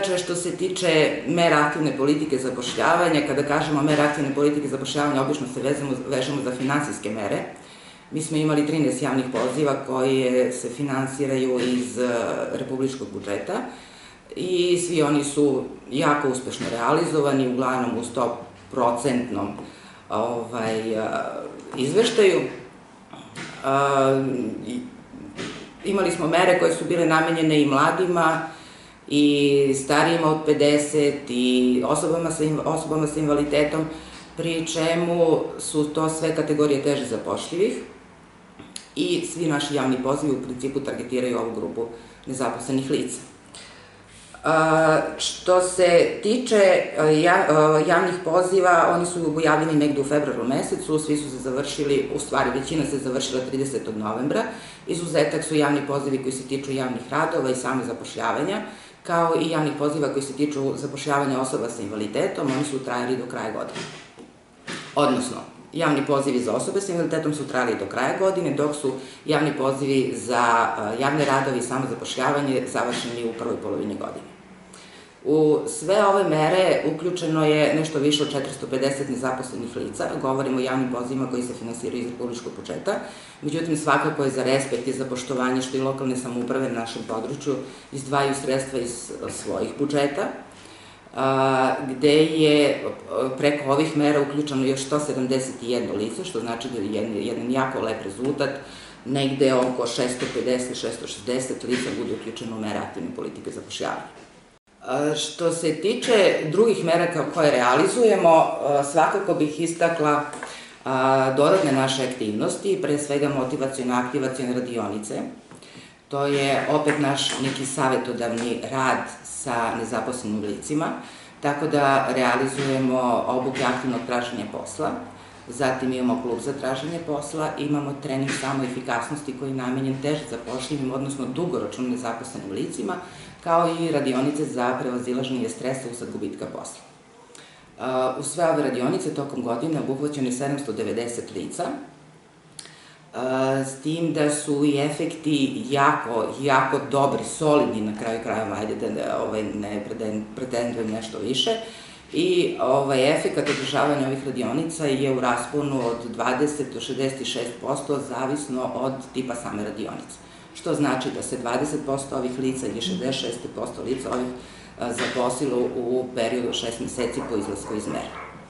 Inače, što se tiče mera aktivne politike zapošljavanja, kada kažemo mera aktivne politike zapošljavanja, obično se vežemo za finansijske mere. Mi smo imali 13 javnih poziva koje se finansiraju iz republičkog budžeta i svi oni su jako uspešno realizovani, uglavnom u 100% izveštaju. Imali smo mere koje su bile namenjene i mladima, i starijima od 50, i osobama sa invaliditetom, pri čemu su to sve kategorije teže zapošljivih i svi naši javni pozivi u principu targetiraju ovu grupu nezaposlenih lica. Što se tiče javnih poziva, oni su objavljeni negde u februaru mesecu, svi su se završili, u stvari većina se završila 30. novembra, izuzetak su javni pozivi koji se tiču javnih radova i same zapošljavanja, kao i javnih poziva koji se tiču zapošljavanja osoba sa invaliditetom, oni su trajali do kraja godine. Odnosno, javni pozivi za osobe sa invaliditetom su trajali do kraja godine, dok su javni pozivi za javne radove i samo zapošljavanje završeni u prvoj polovini godine. U sve ove mere uključeno je nešto više od 450 nezaposlenih lica, govorimo o javnim pozivima koji se finansiraju iz republičkog budžeta, međutim svakako je za respekt i za poštovanje što i lokalne samouprave na našem području izdvajaju sredstva iz svojih budžeta, gde je preko ovih mera uključeno još 171 lice, što znači da je jedan jako lep rezultat, negde oko 650-660 lica bude uključeno u mere aktivne politike zapošljavanja. Što se tiče drugih mera koje realizujemo, svakako bih istakla dodatne naše aktivnosti, pre svega motivacione-aktivacione radionice. To je opet naš neki savetodavni rad sa nezaposlenim licima, tako da realizujemo obuke aktivnog traženja posla, zatim imamo klub za traženje posla, imamo trening samoefikasnosti koji je namenjen teže zapošljivim, odnosno dugoročno nezaposlenim licima, kao i radionice za prevazilaženje stresa usled gubitka posla. U sve ove radionice tokom godine obuhvaćeno je 790 lica, s tim da su i efekti jako dobri, solidni na kraju krajeva, ajde da ne pretendujem nešto više, i efekat održavanja ovih radionica je u rasponu od 20 do 66%, zavisno od tipa same radionice. Što znači da se 20% ovih lica ili 66% lica ovih zaposlilo u periodu 6 meseci po izlasku iz mera.